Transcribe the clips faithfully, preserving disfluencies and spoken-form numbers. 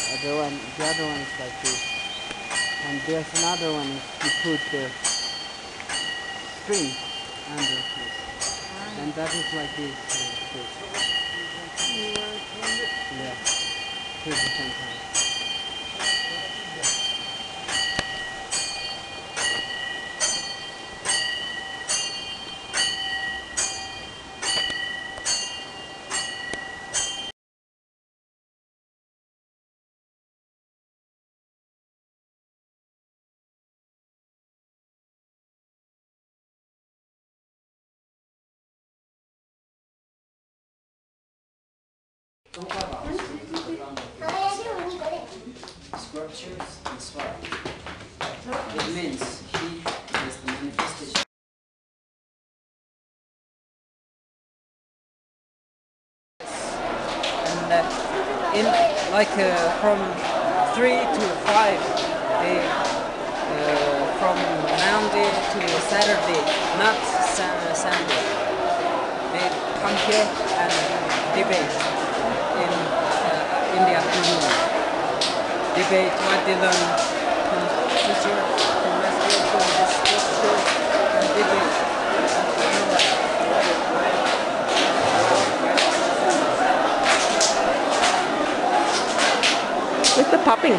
other one, the other one is like this. And there's another one is you put the string under this. Ah. And that is like this. Uh, this. Yeah, two different kinds. Sculptures and sword. It means he is the manifestation. And uh, in like uh, from three to five, they, uh, from Monday to Saturday, not uh, Sunday, they come here and debate in uh, in the afternoon. Debate what they learn from teacher, from master, from this teacher, and debate. Where's the popping?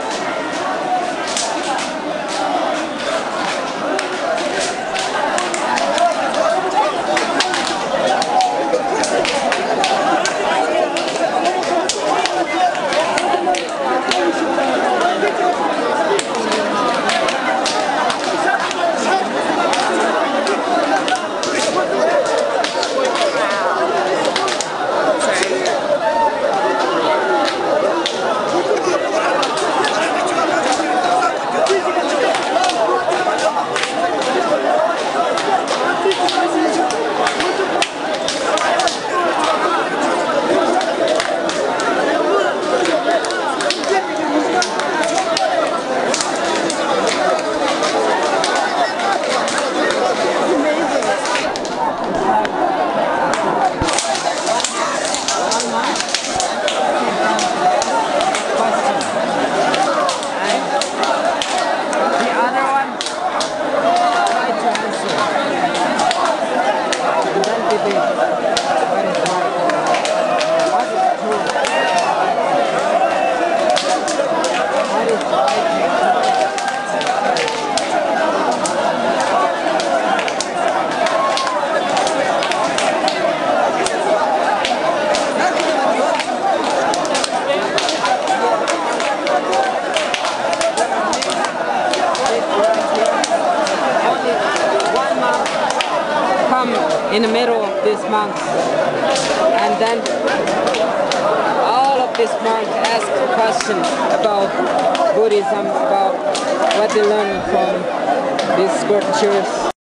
In the middle of this month, and then all of this month ask questions about Buddhism, about what they learn from these sculptures.